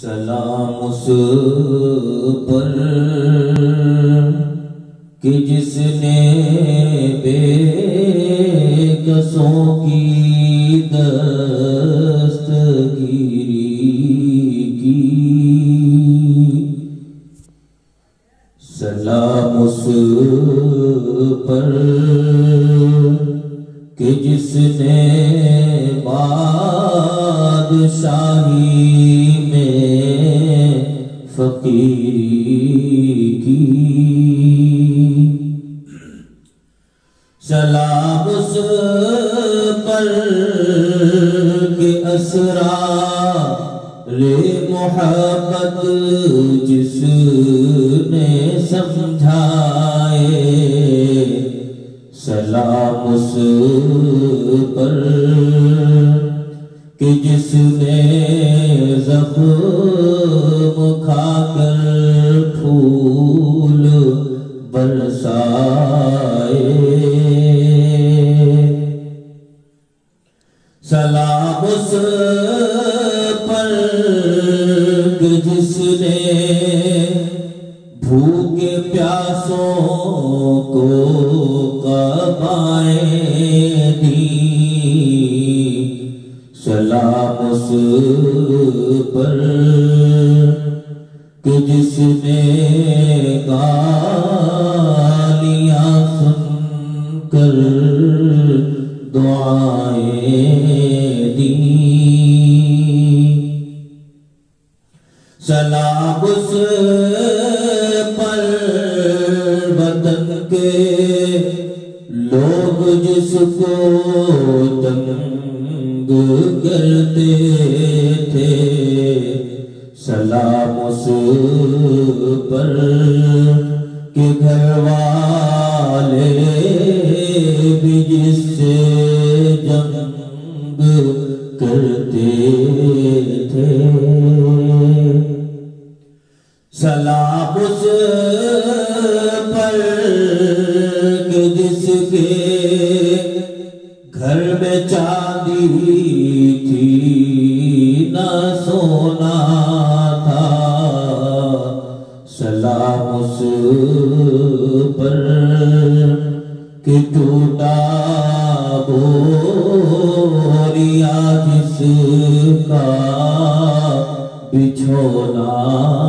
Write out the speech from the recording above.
سلام اس پر کہ جس نے بے کسوں کی دستگیری کی۔ سلام اس پر کہ جس نے بادشاہی میں فقیری کی۔ سلام اس پر کہ اسرار محبت جس نے سمجھائے۔ سلام اس پر کہ جس نے زخم کھا کر پھول برسائے۔ سلام اس پر کہ جس نے بھوکے پیاسوں کو قبائیں دیں۔ سلام اس پر کہ جس نے گالیاں سن کر دعائیں دیں۔ سلام اس پر وطن کے لوگ جس کو تنگ کرتے تھے۔ سلام اس پر کہ گھر والے بھی جس سے جنگ کرتے تھے۔ سلام اس پر کہ جس کے گھر میں چاندی تھی نہ سونا تھا۔ سلام اس پر کہ ٹوٹا بوریا جس کا بچھونا